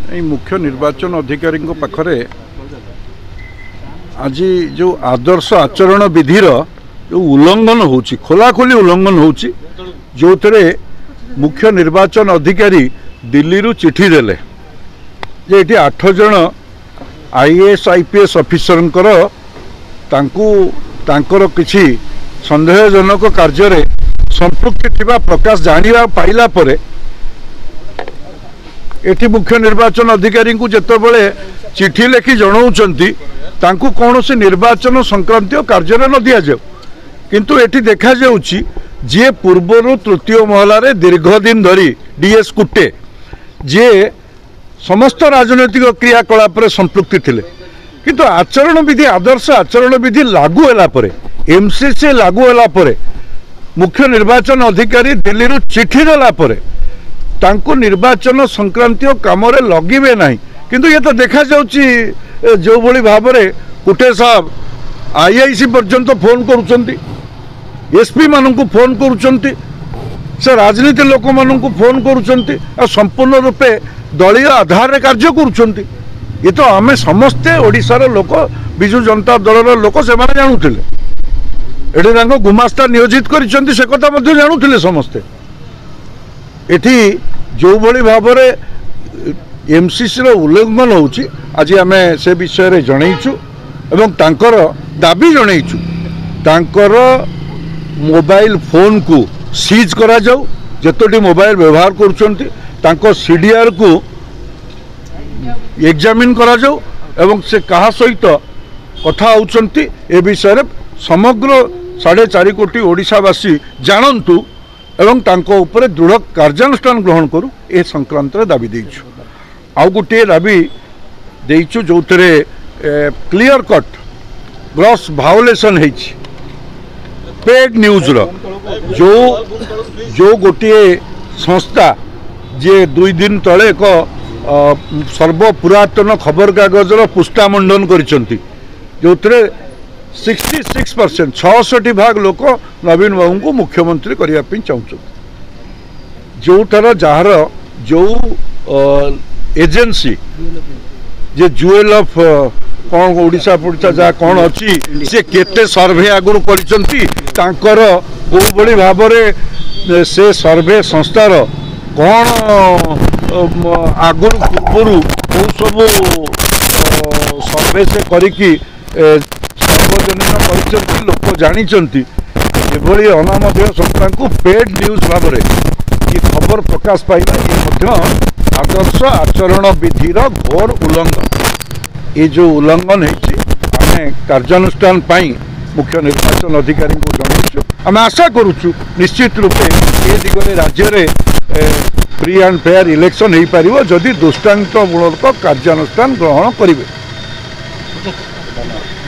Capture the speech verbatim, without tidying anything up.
मुख्य निर्वाचन अधिकारी पाखरे आज जो आदर्श आचरण विधिर जो उल्लंघन होची खोलाखोली उल्लंघन होची जो थे मुख्य निर्वाचन अधिकारी दिल्ली रु चिठी देले जे ये आठ जन आईएएस आईपीएस ऑफिसर तांकर किसी संदेहजनक कार्य संपृक्ति थिबा प्रकाश जानिबा पाइला परे एठी मुख्य निर्वाचन अधिकारी को जेतेबेले चिठी लेखि जणाउचंती तांकु कौनसी निर्वाचन संक्रांत कार्य न दिया जाऊ किंतु एठी देखा जाउची जे पूर्वर तृतीय महलार दीर्घ दिन धरी डीएस कुटे जे समस्त राजनैतिक क्रियाकलाप संपृक्ति थिले किंतु आचरण विधि आदर्श आचरण विधि लागू होला परे एमसीसी लागू होला परे मुख्य निर्वाचन अधिकारी दिल्ली रु चिठी देला परे तांको निर्वाचन संक्रांत काम लगे ना किंतु ये तो देखा जाउची जो भली भाव में कुटे साहब आईआईसी पर्यंत फोन करुचंती एसपी मान को फोन करुचंती से राजनीति लोक मान को फोन करुचंती आ संपूर्ण रूपे दलीय आधार रे कार्य करुचंती ये तो आमे समस्ते ओडिशार लोक बिजु जनता दलर लोक से माने जानुथिले एठी तांको गुमास्ता नियोजित करिसंती से कथा मध्ये जानुथिले समस्ते एठी जो भली भाव में एमसीसी रो उल्लंघन होची आज आमे से विषय रे जणैछु एवं तांकर दाबी जणैछु तांकर मोबाइल फोन को सीज करा जाऊ जतोटी मोबाइल व्यवहार करुचंती तांको सीडीआर को एग्जामिन करा जाऊ एवं से कहा सहित कथा होचंती ए विषय रे समग्र साढ़े चार कोटी ओडिशावासी जानतु एवं तांको ऊपर दृढ़ कार्यानुष्ठान ग्रहण करू ए संक्रांत दाबी देइछु आउ गोटे दाबी देइछु जो थे क्लियर कट ग्रॉस भायोलेशन है पेड न्यूज रो जो जो गोटे संस्था जे दुई दिन तले एक सर्व पुरातन खबर कागज पृष्ठा मंडन करिसंती जो थे सिक्सटी सिक्स परसेंट छठी भाग लोक नवीन बाबू को मुख्यमंत्री करने चाहते जो थर जार जो एजेंसी जे जुएल ऑफ कौन ओडिशा पुड़िशा जहाँ कौन अच्छी से केते सर्वे आगुरी कर भाव में से सर्वे संस्थार कौन आगुरी पूर्व कौ सब सर्वे से करी सार्वजनिक लोक जानी अनामधेय संस्था को पेड न्यूज भाव में ये खबर प्रकाश पाइबा ये आदर्श आचरण विधिर घोर उल्लंघन ये जो उल्लंघन है कार्यानुष्ठान मुख्य निर्वाचन अधिकारी को जनाऊँ आम आशा करुचु निश्चित रूपे ये दिगरे राज्य में फ्री एंड फेयर इलेक्शन हो पार जदि दृष्टांतमूलक कार्यानुष्ठान ग्रहण करेंगे।